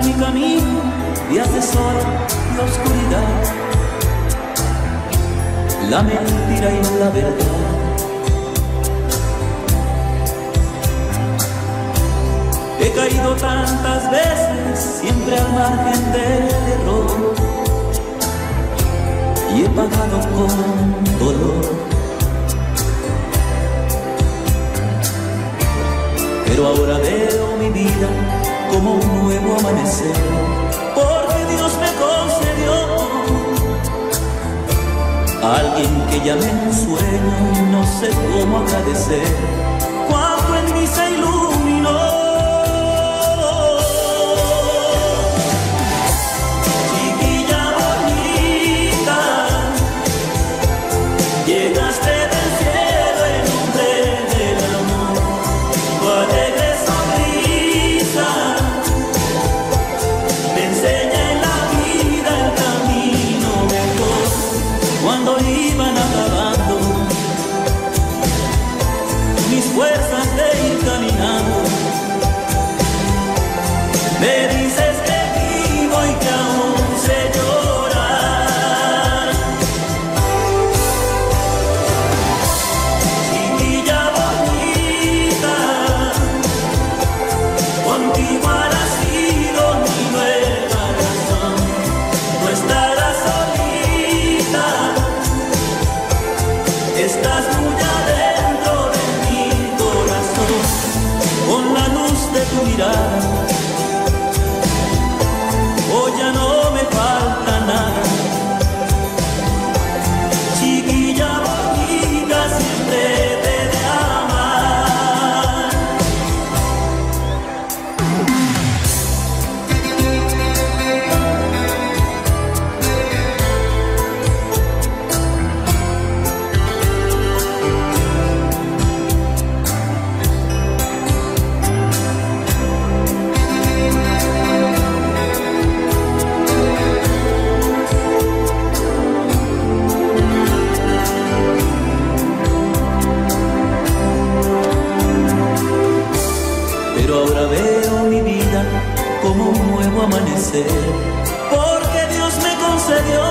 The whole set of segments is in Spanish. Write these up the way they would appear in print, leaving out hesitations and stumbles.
mi camino, días de sol y oscuridad, la mentira y la verdad. He caído tantas veces, siempre al margen del error, y he pagado con dolor. Pero ahora veo mi vida como un nuevo amanecer, porque Dios me concedió a alguien que llamé en un sueño y no sé cómo agradecer cuando en mí se iluminó. Fuerzas de ir caminando, me dices que vivo y que aún sé llorar. Chiquilla bonita, contigo ha nacido mi nueva razón. No estarás solita, estás muy adentro de con la luz de tu mirada. Hoy ya no me falta nada. Chiquilla bonita, siempre te he de amar. Pero ahora veo mi vida como un nuevo amanecer, porque Dios me concedió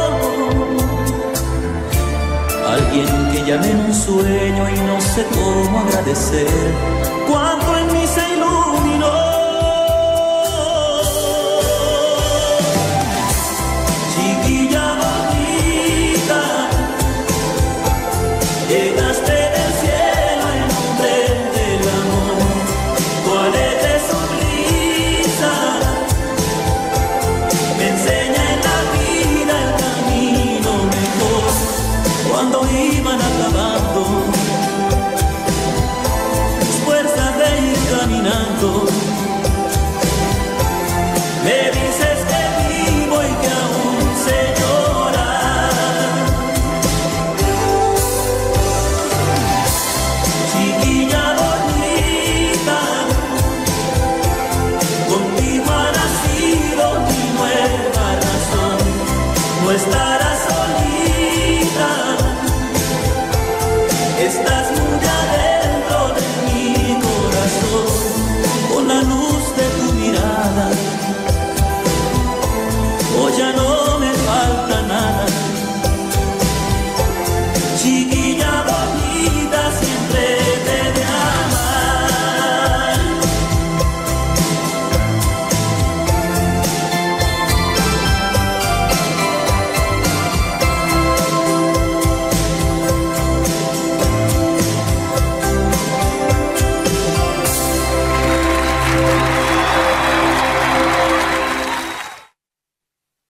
a alguien que llamé en un sueño y no sé cómo agradecer cuando en mí se iluminó. Chiquilla bonita, llegaste del cielo en nombre del amor. Tu alegre sonrisa me enseña en la vida el camino mejor. Cuando iban acabando mis fuerzas de ir caminando,